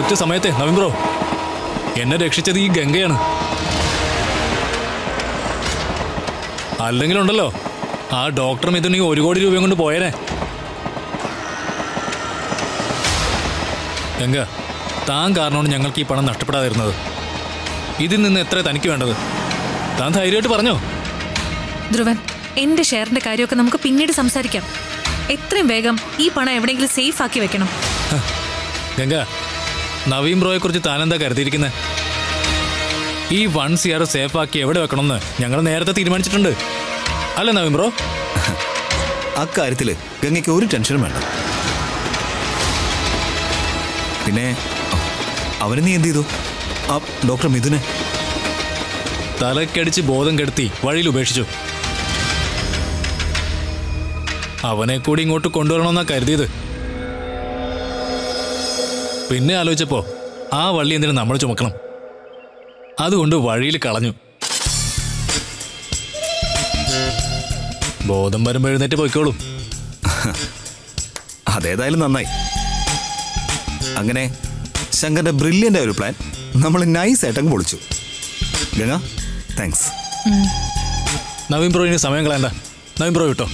Correct സമയത്തെ Naveen bro എന്നെ രക്ഷിച്ചത് ഈ ഗംഗയാണ്. അല്ലെങ്കിലുണ്ടല്ലോ ആ ഡോക്ടർ മിഥുൻ ഈ 1 കോടി രൂപയും കൊണ്ട് പോയേനെ. ഗംഗ, താൻ കാരണമാണ് ഞങ്ങൾക്ക് ഈ പണം നഷ്ടപ്പെടാതിരുന്നത്. ഇതിൽ നിന്ന് എത്ര തനിക്ക് വേണ്ടത്? താൻ ധൈര്യമായിട്ട് പറഞ്ഞോ. ധ്രുവൻ, എന്റെ ഷെയറിന്റെ കാര്യമൊക്കെ നമുക്ക് പിന്നീട് സംസാരിക്കാം. എത്രയും വേഗം ഈ പണം എവിടെയെങ്കിലും സേഫ് ആക്കി വെക്കണം. ഗംഗ, നവീൻ ബ്രോയെ കുറിച്ച് താനെന്താ കരുതിയിരിക്കുന്നത്? ഈ 1 CR സേഫ് ആക്കി എവിടെ വെക്കണമെന്ന് ഞങ്ങൾ നേരത്തെ തീരുമാനിച്ചിട്ടുണ്ട്. അല്ലേ നവീൻ ബ്രോ? അക്കാര്യത്തില് ഗംഗയ്ക്ക് ഒരു ടെൻഷനും വേണ്ട. പിന്നെ അവന് നീ എന്ത് ചെയ്തു? ആ ഡോക്ടർ മിഥുനെ തലക്കടിച്ച് ബോധം കെടുത്തി വഴിയിൽ ഉപേക്ഷിച്ചു. അവനെ കൂടി ഇങ്ങോട്ട് കൊണ്ടുവരണമെന്നാ കരുതിയത്. പിന്നെ ആലോചിച്ചപ്പോ ആ വള്ളി എന്തിനു നമ്മൾ ചുമക്കണം? അതുകൊണ്ട് വഴിയിൽ കളഞ്ഞു. ബോധം വരുമ്പോ എഴുന്നേറ്റ് പോയിക്കോളും. അതേതായാലും നന്നായി. അങ്ങനെ ശങ്കറിന്റെ ബ്രില്യൻ്റ് ഒരു പ്ലാൻ നമ്മൾ നൈസ് ആയിട്ടങ്ങ് പൊളിച്ചു. ഗംഗ, താങ്ക്സ്. നവീൻ ബ്രോ ഇനി സമയം കളയണ്ട. നവീൻ ബ്രോ കിട്ടോ?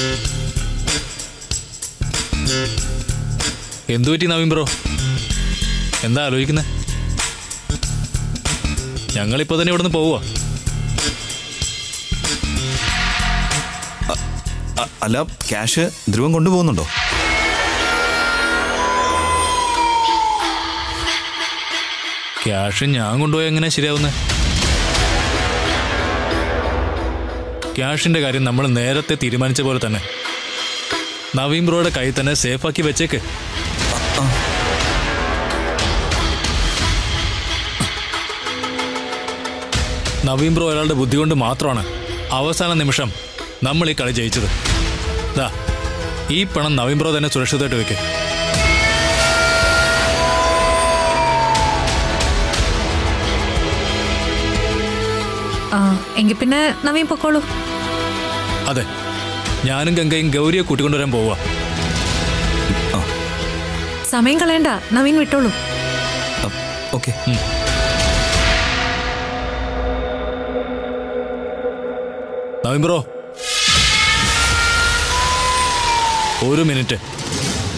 എന്തു പറ്റി നവീൻ ബ്രോ? എന്താ ആലോചിക്കുന്നത്? ഞങ്ങളിപ്പോ തന്നെ ഇവിടുന്ന് പോവുക. അല്ല, ക്യാഷ് ധ്രുവൻ കൊണ്ടുപോകുന്നുണ്ടോ? ക്യാഷ് ഞാൻ കൊണ്ടുപോയി എങ്ങനെ ശരിയാവുന്നത്? ക്യാഷിന്റെ കാര്യം നമ്മൾ നേരത്തെ തീരുമാനിച്ച പോലെ തന്നെ നവീൻ ബ്രോയുടെ കയ്യിൽ തന്നെ സേഫാക്കി വെച്ചേക്ക്. നവീൻ ബ്രോ ഒരാളുടെ ബുദ്ധി കൊണ്ട് മാത്രമാണ് അവസാന നിമിഷം നമ്മൾ ഈ കളി ജയിച്ചത്. ദാ ഈ പണം നവീൻ ബ്രോ തന്നെ സുരക്ഷിതമായിട്ട് വെക്ക്. എങ്കിൽ പിന്നെ നവീൻ പൊക്കോളൂ. അതെ, ഞാനും ഗംഗയും ഗൗരിയെ കൂട്ടിക്കൊണ്ടുവരാൻ പോവുക. സമയം കളയണ്ട, നവീൻ വിട്ടോളൂ. ഓക്കെ. Naveen bro, 1 minute.